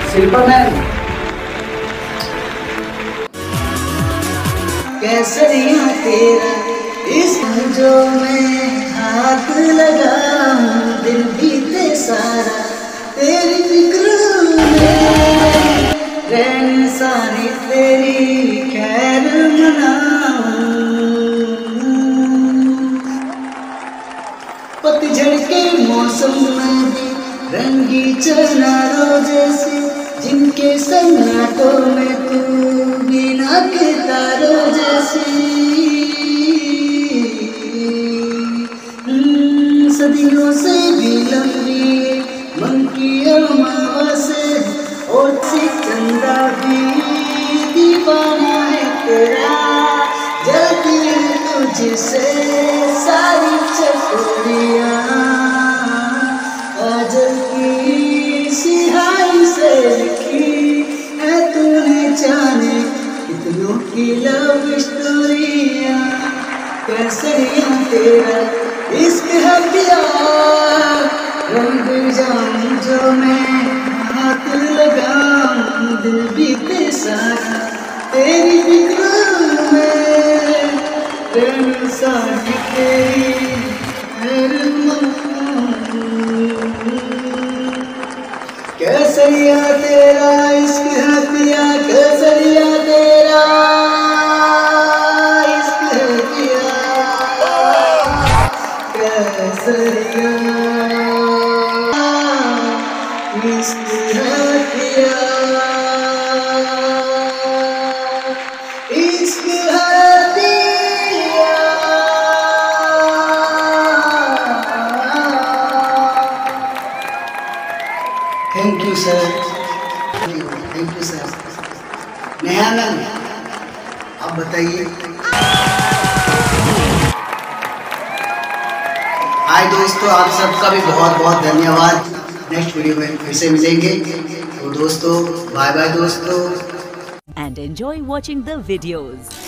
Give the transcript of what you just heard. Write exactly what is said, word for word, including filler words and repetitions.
Shilpa ma'am कैसरिया तेरा इस जो मैं हाथ लगाऊं दिल बीते सारा तेरी फिक्र में रहने सारी तेरी खैर मनाऊं। पतझड़ के मौसम में भी रंगी चनारों जैसे जिनके सन्नाटों में तू बिना के तारों जैसी सदियों से भी लंबी मन की अमावस्या और सी चंदा भी दीवाना है तेरा जलती है तुझसे सारी चकोरियां काजल की सिहाई से लिखी है तूने जाने कितनों की लव स्टोरियां। कैसरिया तेरा इश्क है प्यार रंग जाऊं जो मैं हाथ लगाऊं दिल बीते सारा तेरी फिक्र में रहने सारी तेरी हर कैसरिया तेरा इश्क है पिया कैसरिया तेरा इश्क है पिया कैसरिया इश्क है पिया इश्क है पिया। Thank you sir thank you sir. Neha ma'am आप बताइए। हाय दोस्तों आप सबका भी बहुत बहुत धन्यवाद। नेक्स्ट वीडियो में फिर से मिलेंगे तो दोस्तों बाय बाय दोस्तों। And enjoy watching the videos.